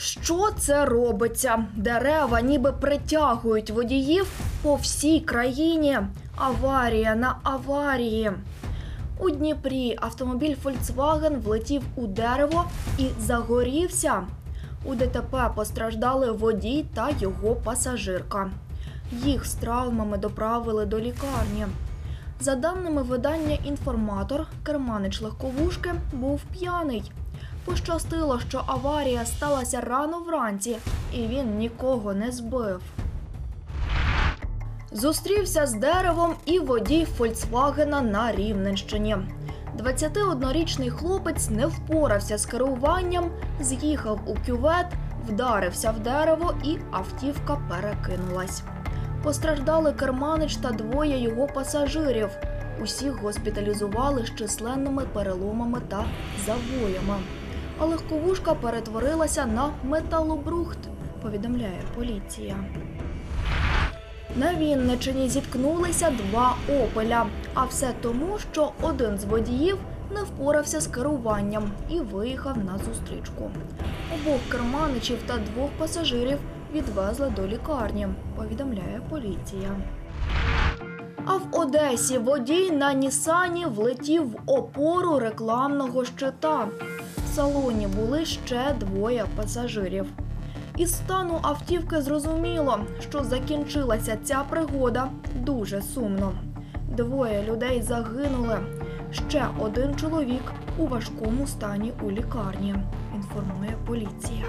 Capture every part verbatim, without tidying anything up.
Що це робиться? Дерева ніби притягують водіїв по всій країні. Аварія на аварії. У Дніпрі автомобіль Volkswagen влетів у дерево і загорівся. У ДТП постраждали водій та його пасажирка. Їх з травмами доправили до лікарні. За даними видання «Інформатор», керманич легковушки був п'яний. Пощастило, що аварія сталася рано вранці, і він нікого не збив. Зустрівся з деревом і водій «Фольксвагена» на Рівненщині. двадцятиоднорічний хлопець не впорався з керуванням, з'їхав у кювет, вдарився в дерево і автівка перекинулась. Постраждали керманич та двоє його пасажирів. Усіх госпіталізували з численними переломами та забоями. А легковушка перетворилася на металобрухт, повідомляє поліція. На Вінниччині зіткнулися два «Опеля». А все тому, що один з водіїв не впорався з керуванням і виїхав на зустрічку. Обох керманичів та двох пасажирів відвезли до лікарні, повідомляє поліція. А в Одесі водій на Нісані влетів в опору рекламного щита. В салоні були ще двоє пасажирів. Із стану автівки зрозуміло, що закінчилася ця пригода дуже сумно. Двоє людей загинули. Ще один чоловік у важкому стані у лікарні, інформує поліція.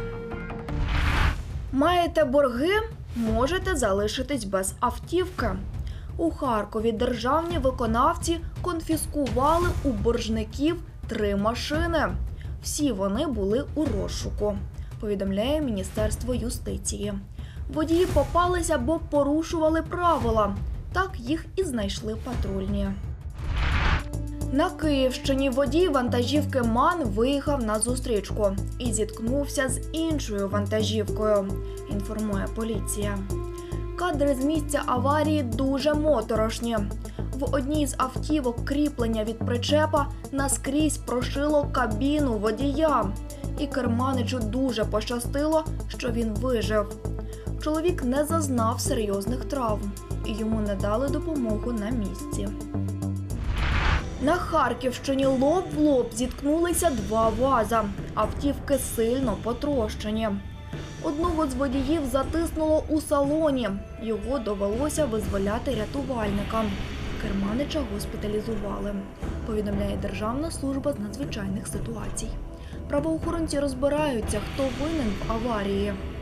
Маєте борги? Можете залишитись без автівки. У Харкові державні виконавці конфіскували у боржників три машини. Всі вони були у розшуку, повідомляє Міністерство юстиції. Водії попалися, бо порушували правила. Так їх і знайшли патрульні. На Київщині водій вантажівки МАН виїхав на зустрічку і зіткнувся з іншою вантажівкою, інформує поліція. Кадри з місця аварії дуже моторошні. В одній з автівок кріплення від причепа наскрізь прошило кабіну водія. І керманичу дуже пощастило, що він вижив. Чоловік не зазнав серйозних травм, і йому не дали допомогу на місці. На Харківщині лоб в лоб зіткнулися два ВАЗа. Автівки сильно потрощені. Одного з водіїв затиснуло у салоні. Його довелося визволяти рятувальникам. Керманича госпіталізували, повідомляє Державна служба з надзвичайних ситуацій. Правоохоронці розбираються, хто винен в аварії.